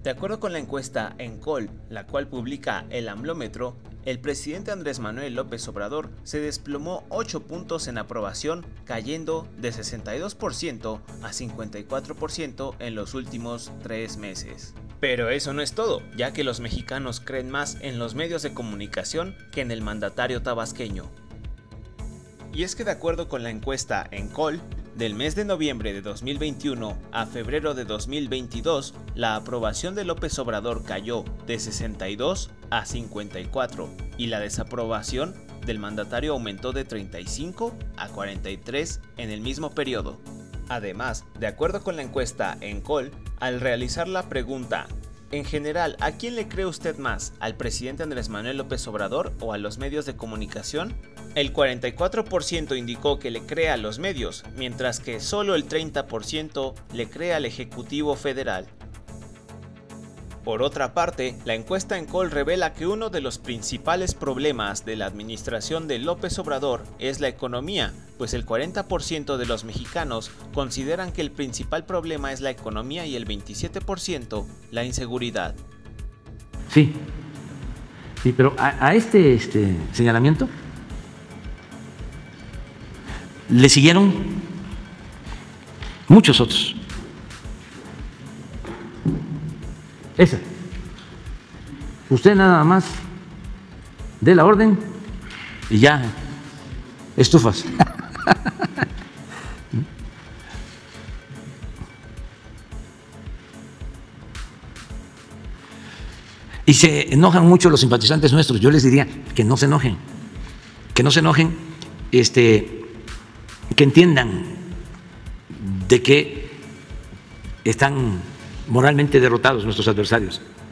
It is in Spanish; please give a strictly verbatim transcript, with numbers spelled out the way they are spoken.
De acuerdo con la encuesta ENCOL, la cual publica el AMLOmetro, el presidente Andrés Manuel López Obrador se desplomó ocho puntos en aprobación, cayendo de sesenta y dos por ciento a cincuenta y cuatro por ciento en los últimos tres meses. Pero eso no es todo, ya que los mexicanos creen más en los medios de comunicación que en el mandatario tabasqueño. Y es que de acuerdo con la encuesta ENCOL, del mes de noviembre de dos mil veintiuno a febrero de dos mil veintidós, la aprobación de López Obrador cayó de sesenta y dos a cincuenta y cuatro y la desaprobación del mandatario aumentó de treinta y cinco a cuarenta y tres en el mismo periodo. Además, de acuerdo con la encuesta ENCOL, al realizar la pregunta, en general, ¿a quién le cree usted más? ¿Al presidente Andrés Manuel López Obrador o a los medios de comunicación? El cuarenta y cuatro por ciento indicó que le cree a los medios, mientras que solo el treinta por ciento le cree al Ejecutivo Federal. Por otra parte, la encuesta ENCOL revela que uno de los principales problemas de la administración de López Obrador es la economía, pues el cuarenta por ciento de los mexicanos consideran que el principal problema es la economía y el veintisiete por ciento la inseguridad. Sí, sí, pero a, a este, este señalamiento le siguieron muchos otros. Esa. Usted nada más dé la orden y ya estufas. Y se enojan mucho los simpatizantes nuestros. Yo les diría que no se enojen, que no se enojen, este, que entiendan de que están moralmente derrotados nuestros adversarios.